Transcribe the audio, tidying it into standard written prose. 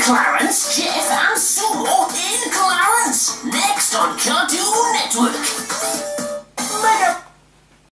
Clarence, Jeff and Sue in Clarence. Next on Cartoon Network.